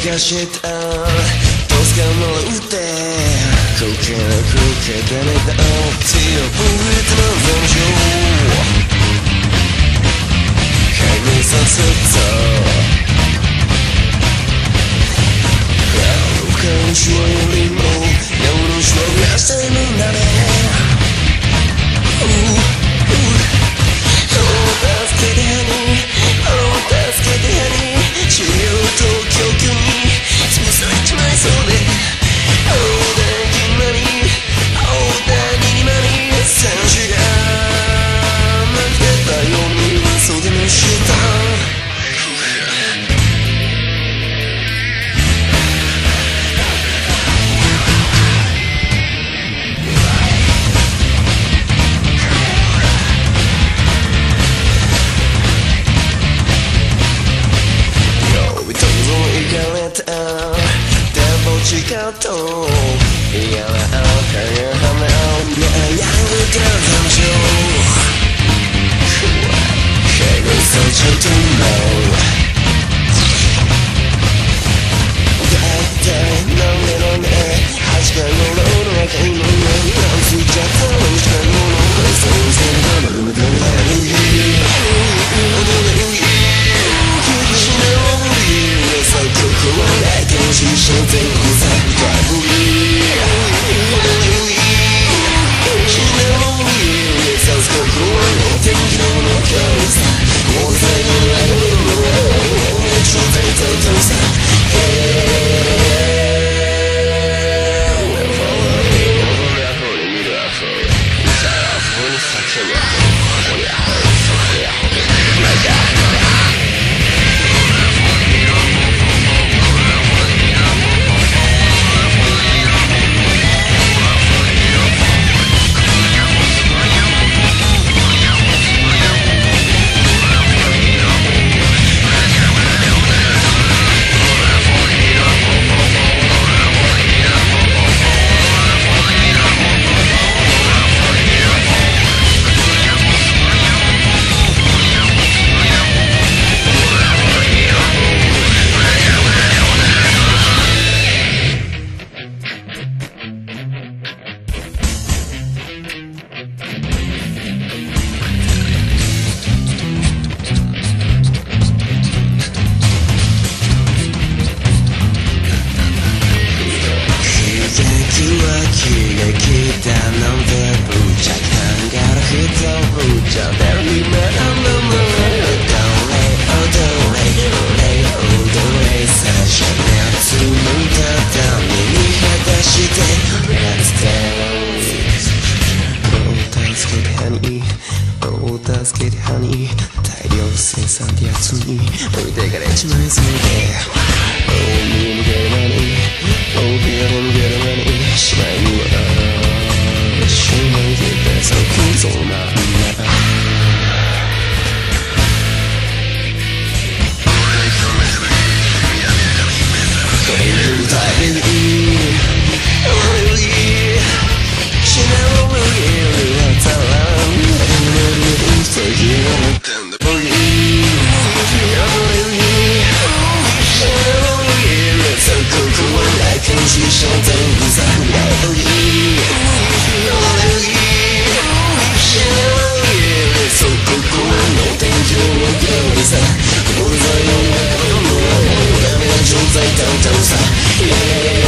かしたどうすかもらうてこけなくけだねだ強くれての残暑影にさせた感情よりも夜の人がしてるんだね助けてハニー助けてハニー治療と曲に潰されちまいそうで選手が待ってたように嘘でもした違うと嫌なあかんやはめ合うねやるから感情影がさちゃうと思うだってなんで8回のロードが買い物なんついちゃったら8回のロードがそうせんがまるまるまる最高はないかもしれない全部さバブリーさすがこの天気の神さ大勢の中の超大体さ大量生産ってやつに置いてかれちまいそうで見抜ける間に抜ける間にしまいにはしまいでそこそまんな状態だったのさ